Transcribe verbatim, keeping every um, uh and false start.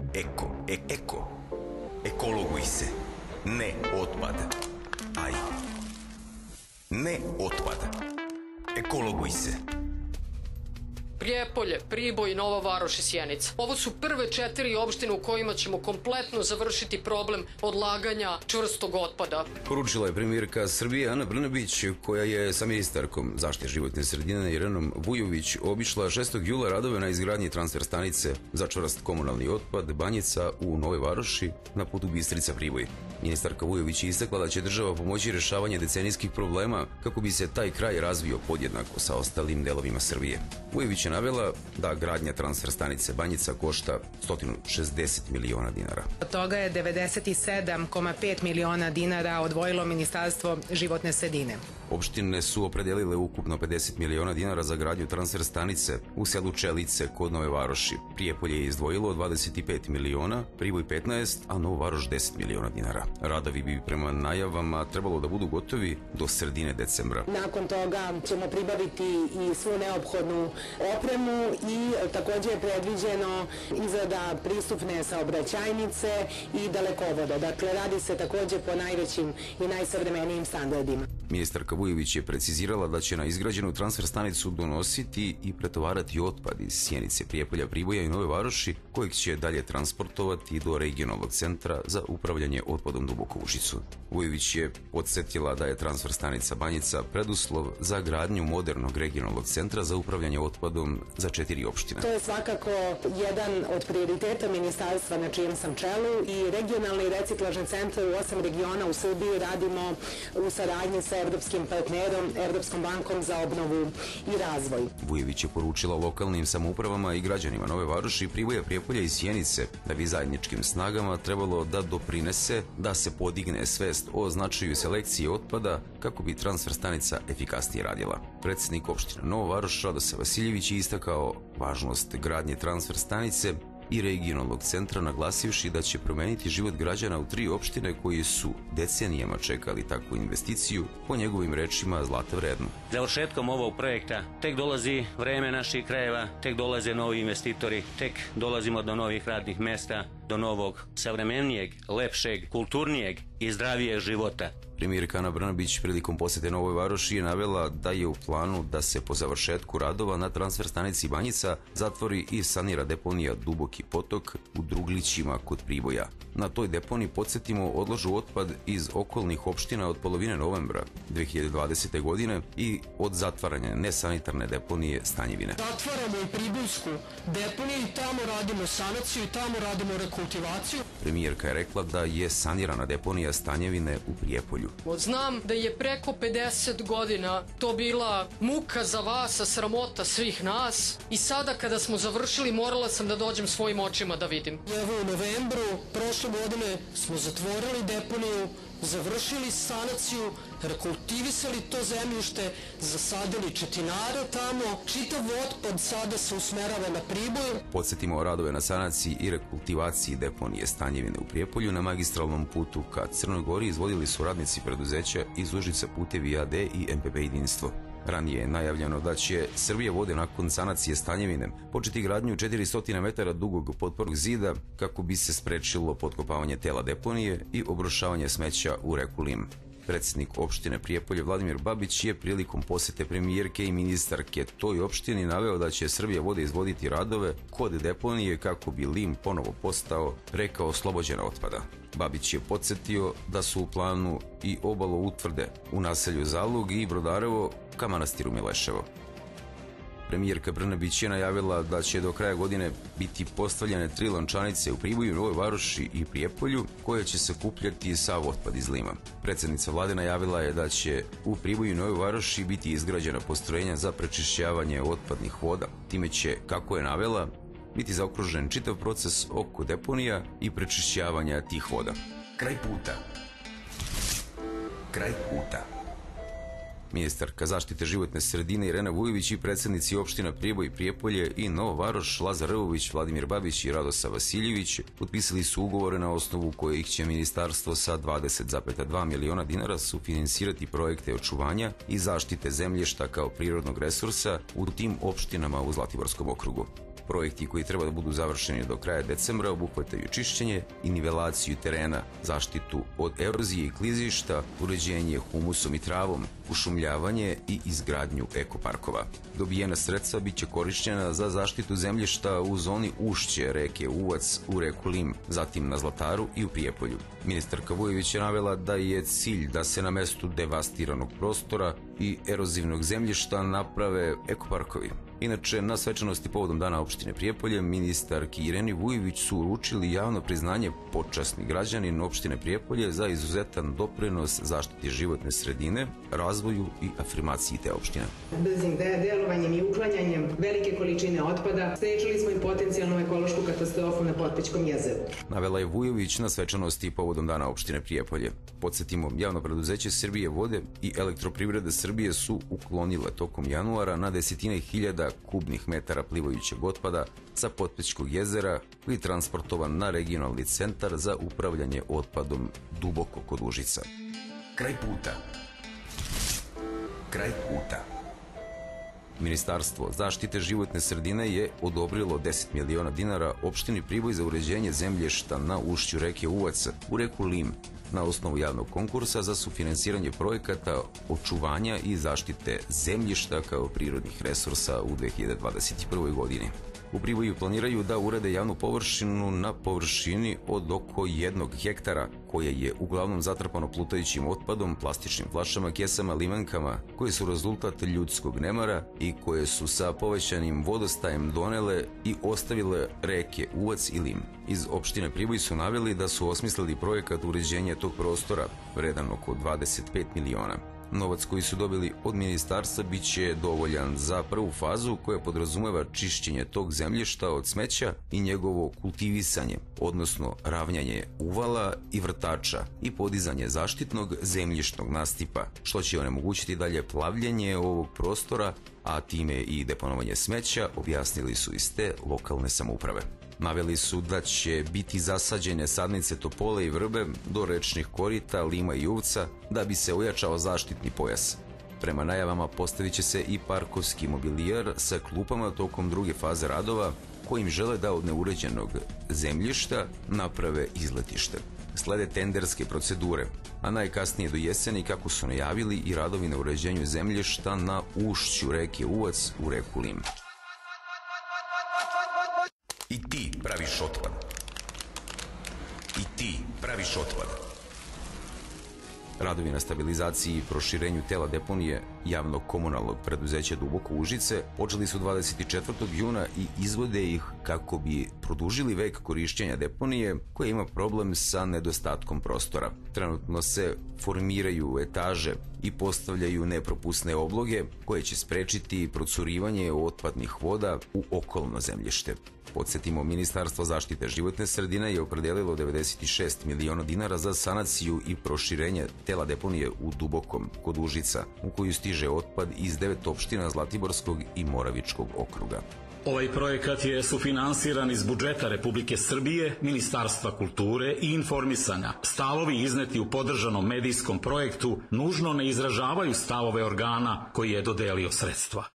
Eko, e- eko. Ekologuj se. Ne otpad. Aj. Ne otpad. Ekologuj se. Prijepolje, Priboj, Nova Varoš i Sjenica. Ovo su prve četiri opštine u kojima ćemo kompletno završiti problem odlaganja čvrstog otpada. Poručila je premijerka Srbije Ana Brnabić, koja je sa ministarkom zaštite životne sredine Irenom Vujović obišla šestog jula radove na izgradnji transfer stanice za čvrst komunalni otpad Banjica u Novoj Varoši na putu Bistrica-Priboj. Ministarka Vujović je istakla da će država pomoći rešavanje decenijskih problema kako bi se taj kraj razvio podjednako sa ostalim delovima Srbije. Vujović je navela da gradnja transfer stanice Banjica košta sto šezdeset miliona dinara. Od toga je devedeset sedam zarez pet miliona dinara odvojilo Ministarstvo životne sredine. Opštine su opredelile ukupno pedeset miliona dinara za gradnju transfer stanice u selu Čelice kod Nove Varoši. Prijepolje je izdvojilo dvadeset pet miliona, Priboj petnaest, a Nova Varoš deset miliona dinara. Radovi bi prema najavama trebalo da budu gotovi do sredine decembra. Nakon toga ćemo pribaviti i svu neophodnu opremu i takođe je predviđeno izrada pristupne saobraćajnice i dalekovoda. Dakle, radi se takođe po najvećim i najsavremenijim standardima. Ministarka Vujović je precizirala da će na izgrađenu transfer stanicu donositi i pretovarati otpad iz Sjenice, Prijepolja, Priboja i Nove Varoši, kojeg će dalje transportovati do regionalnog centra za upravljanje otpadom Duboko u Užicu. Vujović je podsjetila da je transfer stanica Banjica preduslov za gradnju modernog regionalnog centra za upravljanje otpadom za četiri opštine. To je svakako jedan od prioriteta ministarstva na čijem sam čelu i regionalni reciklažni centar u osam regiona u Srbiji radimo u saradnji sa evropskim partnerom, Evropskom bankom za obnovu i razvoj. Vujović je poručila lokalnim samoupravama i građanima Nove Varoši, Priboja, Prijepolja i Sjenice da bi zajedničkim snagama trebalo da doprinese da se podigne svest o značaju selekcije otpada kako bi transfer stanica efikasnije radila. Predsednik opštine Nova Varoš Radosav Vasiljević je istakao važnost gradnje transfer stanice i regionalnog centra, naglasivši da će promeniti život građana u tri opštine koji su decenijama čekali takvu investiciju, po njegovim rečima zlata vrednu. Završetkom ovog projekta tek dolazi vreme naših krajeva, tek dolaze novi investitori, tek dolazimo do novih radnih mesta, do novog, savremenijeg, lepšeg, kulturnijeg i zdravijeg života. Premijerka Ana Brnabić prilikom posete Novoj Varoši je navela da je u planu da se po završetku radova na transfer stanici Banjica zatvori i sanira deponija Duboki potok u Druglićima kod Priboja. Na toj deponiji, podsjetimo, odlažu otpad iz okolnih opština od polovine novembra dve hiljade dvadesete. godine i od zatvaranja nesanitarne deponije Stanjevine. Zatvaramo i Pribojsku deponiju i tamo radimo sanaciju i tamo radimo rekultivaciju. Premijerka je rekla da je sanirana deponija Stanjevine u Prijepolju. Znam da je preko pedeset godina to bila muka za vas, a sramota svih nas i sada kada smo završili morala sam da dođem svojim očima da vidim. Evo u novembru prošle godine smo zatvorili deponiju, završili sanaciju, rekultivisali to zemljište, zasadili četinare tamo, čitav otpad sada se usmerava na Priboj. Podsjetimo radove na sanaciji i rekultivaciji deponije Stanjevine u Prijepolju na magistralnom putu ka Crnoj Gori izvodili su radnici preduzeća iz Užica Putevi A D i M P P Jedinstvo. Ranije je najavljeno da će Srbija vode nakon sanacije Stanjevine početi gradnju četiristo metara dugog potpornog zida kako bi se sprečilo potkopavanje tela deponije i obrušavanje smeća u reku Lim. Predsednik opštine Prijepolje Vladimir Babić je prilikom posete premijerke i ministarke toj opštini naveo da će Srbija vode izvoditi radove kod deponije kako bi Lim ponovo postao reka oslobođena otpada. Babić je podsjetio da su u planu i obalo utvrde u naselju Zalug i Brodarevo ka manastiru Mileševo. Premijerka Brnabić je najavila da će do kraja godine biti postavljene tri lančanice u Priboju, Novoj Varoši i Prijepolju koje će se kupljati sav otpad iz Lima. Predsednica vlade najavila je da će u Priboju i Novoj Varoši biti izgrađena postrojenja za prečišćavanje otpadnih voda. Time će, kako je navela, biti zaokružen čitav proces oko deponija i prečišćavanja tih voda. Kraj puta. Kraj puta. Ministarka zaštite životne sredine Irena Vujović i predsednici opština Priboj, Prijepolje i Nova Varoš Lazar Rvović, Vladimir Babić i Radosav Vasiljević potpisali su ugovore na osnovu kojih će ministarstvo sa dvadeset zarez dva miliona dinara sufinansirati projekte očuvanja i zaštite zemljišta kao prirodnog resursa u tim opštinama u Zlatiborskom okrugu. Projekti koji treba da budu završeni do kraja decembra obuhvataju čišćenje i nivelaciju terena, zaštitu od erozije i klizišta, uređenje humusom i travom, ušumljavanje i izgradnju ekoparkova. Dobijena sredstva biće korišćena za zaštitu zemljišta u zoni ušće reke Uvac u reku Lim, zatim na Zlataru i u Prijepolju. Ministarka Vujović je navela da je cilj da se na mestu devastiranog prostora i erozivnog zemljišta naprave ekoparkovi. Inače, na svečanosti povodom Dana opštine Prijepolje, ministarki Ireni Vujović su uručili javno priznanje počasni građanin opštine Prijepolje za izuzetan doprinos zaštiti životne sredine, razvoju i afirmaciji te opštine. Brzim delovanjem i uklanjanjem velike količine otpada sprečili smo i potencijalnu ekološku katastrofu na Potpećkom jezeru. Navela je Vujović na svečanosti povodom Dana opštine Prijepolje. Podsjetimo, javno preduzeće Srbije vode i Elektroprivrede Srbije su uklonile tokom januara na desetine hiljada kubnih metara plivajućeg otpada sa Potpećkog jezera koji je transportovan na regionalni centar za upravljanje otpadom duboko kod Užica. Kraj puta. Kraj puta. Ministarstvo zaštite životne sredine je odobrilo deset miliona dinara opštini Priboj za uređenje zemljišta na ušću reke Uvac u reku Lim na osnovu javnog konkursa za sufinansiranje projekata očuvanja i zaštite zemljišta kao prirodnih resursa u dve hiljade dvadeset prvoj. godini. U Priboju planiraju da urede javnu površinu na površini od oko jednog hektara, koje je uglavnom zatrpano plutajućim otpadom, plastičnim flašama, kesama, limenkama, koje su rezultat ljudskog nemara i koje su sa povećanim vodostajem donele i ostavile reke Uvac i Lim. Iz opštine Priboj su naveli da su osmislili projekat uređenja tog prostora, vredan oko dvadeset pet miliona. Novac koji su dobili od ministarstva biće dovoljan za prvu fazu koja podrazumeva čišćenje tog zemljišta od smeća i njegovo kultivisanje, odnosno ravnjanje uvala i vrtača i podizanje zaštitnog zemljišnog nastipa, što će onemogućiti dalje plavljenje ovog prostora, a time i deponovanje smeća, objasnili su iz te lokalne samouprave. Naveli su da će biti zasađene sadnice topole i vrbe do rečnih korita, Lima i Uvca da bi se ojačao zaštitni pojas. Prema najavama postavit će se i parkovski mobilijar sa klupama tokom druge faze radova kojim žele da od neuređenog zemljišta naprave izletište. Slede tenderske procedure, a najkasnije do jeseni kako su najavili i radovi na uređenju zemljišta na ušću reke Uvac u reku Lim. I ti praviš otpad. I ti praviš otpad. Radovi na stabilizaciji i proširenju tela deponije javnog komunalnog preduzeća Duboko Užice počeli su dvadeset četvrtog juna i izvode ih kako bi produžili vek korišćenja deponije koja ima problem sa nedostatkom prostora. Trenutno se formiraju etaže i postavljaju nepropusne obloge koje će sprečiti procurivanje otpadnih voda u okolno zemljište. Podsjetimo, Ministarstvo zaštite životne sredine je opredelilo devedeset šest miliona dinara za sanaciju i proširenje tela deponije u Dubokom kod Užica, u koju stiže otpad iz devet opština Zlatiborskog i Moravičkog okruga. Ovaj projekat je sufinansiran iz budžeta Republike Srbije, Ministarstva kulture i informisanja. Stavovi izneti u podržanom medijskom projektu nužno ne izražavaju stavove organa koji je dodelio sredstva.